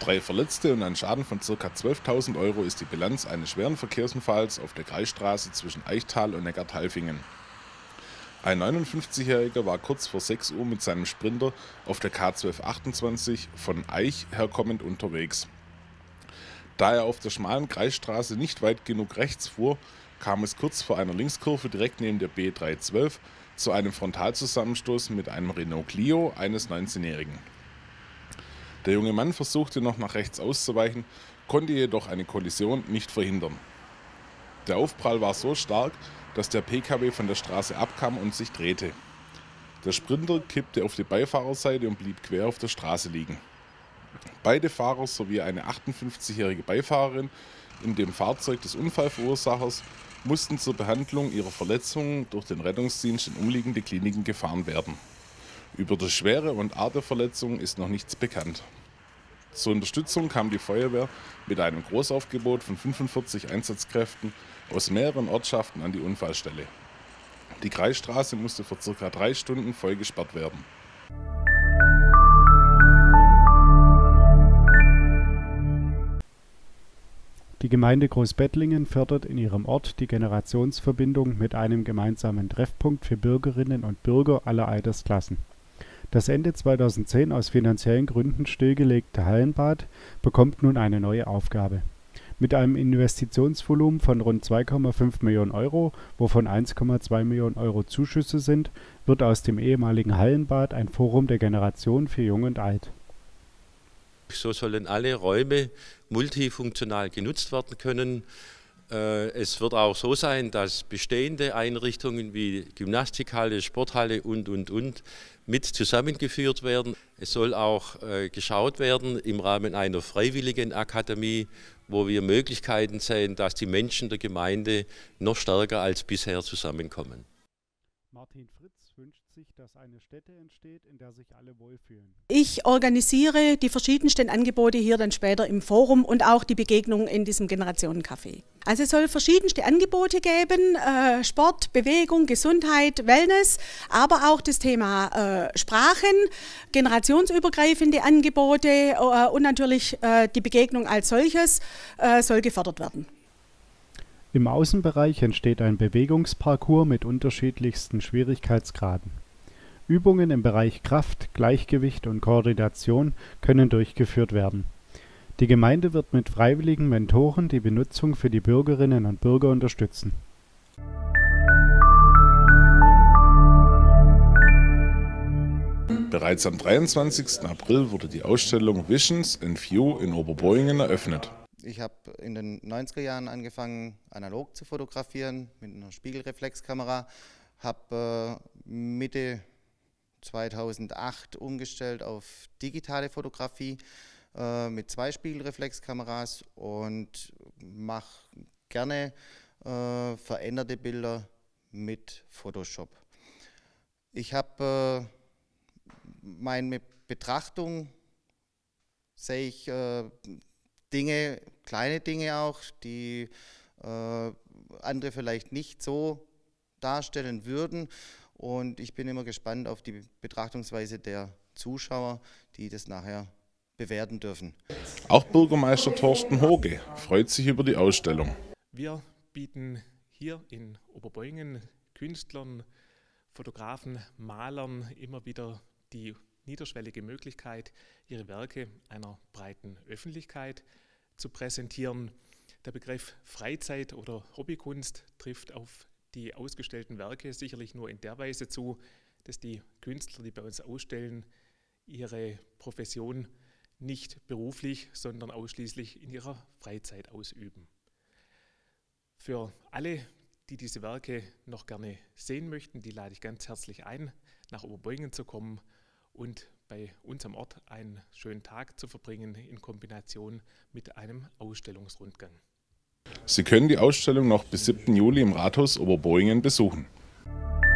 3 Verletzte und ein Schaden von ca. 12.000 € ist die Bilanz eines schweren Verkehrsunfalls auf der Kreisstraße zwischen Eichtal und Neckartalfingen. Ein 59-Jähriger war kurz vor 6 Uhr mit seinem Sprinter auf der K1228 von Eich herkommend unterwegs. Da er auf der schmalen Kreisstraße nicht weit genug rechts fuhr, kam es kurz vor einer Linkskurve direkt neben der B312 zu einem Frontalzusammenstoß mit einem Renault Clio eines 19-Jährigen. Der junge Mann versuchte noch nach rechts auszuweichen, konnte jedoch eine Kollision nicht verhindern. Der Aufprall war so stark, dass der Pkw von der Straße abkam und sich drehte. Der Sprinter kippte auf die Beifahrerseite und blieb quer auf der Straße liegen. Beide Fahrer sowie eine 58-jährige Beifahrerin in dem Fahrzeug des Unfallverursachers mussten zur Behandlung ihrer Verletzungen durch den Rettungsdienst in umliegende Kliniken gefahren werden. Über die Schwere und Art der Verletzungen ist noch nichts bekannt. Zur Unterstützung kam die Feuerwehr mit einem Großaufgebot von 45 Einsatzkräften aus mehreren Ortschaften an die Unfallstelle. Die Kreisstraße musste für ca. 3 Stunden voll gesperrt werden. Die Gemeinde Großbettlingen fördert in ihrem Ort die Generationsverbindung mit einem gemeinsamen Treffpunkt für Bürgerinnen und Bürger aller Altersklassen. Das Ende 2010 aus finanziellen Gründen stillgelegte Hallenbad bekommt nun eine neue Aufgabe. Mit einem Investitionsvolumen von rund 2,5 Millionen €, wovon 1,2 Millionen € Zuschüsse sind, wird aus dem ehemaligen Hallenbad ein Forum der Generation für Jung und Alt. So sollen alle Räume multifunktional genutzt werden können. Es wird auch so sein, dass bestehende Einrichtungen wie Gymnastikhalle, Sporthalle und mit zusammengeführt werden. Es soll auch geschaut werden im Rahmen einer freiwilligen Akademie, wo wir Möglichkeiten sehen, dass die Menschen der Gemeinde noch stärker als bisher zusammenkommen. Martin Fritz wünscht sich, dass eine Stätte entsteht, in der sich alle wohlfühlen. Ich organisiere die verschiedensten Angebote hier dann später im Forum und auch die Begegnung in diesem Generationencafé. Also es soll verschiedenste Angebote geben, Sport, Bewegung, Gesundheit, Wellness, aber auch das Thema Sprachen, generationsübergreifende Angebote und natürlich die Begegnung als solches soll gefördert werden. Im Außenbereich entsteht ein Bewegungsparcours mit unterschiedlichsten Schwierigkeitsgraden. Übungen im Bereich Kraft, Gleichgewicht und Koordination können durchgeführt werden. Die Gemeinde wird mit freiwilligen Mentoren die Benutzung für die Bürgerinnen und Bürger unterstützen. Bereits am 23. April wurde die Ausstellung Visions and View in Oberboingen eröffnet. Ich habe in den 90er Jahren angefangen, analog zu fotografieren mit einer Spiegelreflexkamera, habe Mitte 2008 umgestellt auf digitale Fotografie mit 2 Spiegelreflexkameras und mache gerne veränderte Bilder mit Photoshop. Ich habe meine Betrachtung, sehe ich Dinge, kleine Dinge auch, die andere vielleicht nicht so darstellen würden. Und ich bin immer gespannt auf die Betrachtungsweise der Zuschauer, die das nachher bewerten dürfen. Auch Bürgermeister Thorsten Hoge freut sich über die Ausstellung. Wir bieten hier in Oberboingen Künstlern, Fotografen, Malern immer wieder die niederschwellige Möglichkeit, ihre Werke einer breiten Öffentlichkeit zu präsentieren. Der Begriff Freizeit- oder Hobbykunst trifft auf die ausgestellten Werke sicherlich nur in der Weise zu, dass die Künstler, die bei uns ausstellen, ihre Profession nicht beruflich, sondern ausschließlich in ihrer Freizeit ausüben. Für alle, die diese Werke noch gerne sehen möchten, die lade ich ganz herzlich ein, nach Oberboingen zu kommen und bei uns am Ort einen schönen Tag zu verbringen in Kombination mit einem Ausstellungsrundgang. Sie können die Ausstellung noch bis 7. Juli im Rathaus Oberboingen besuchen.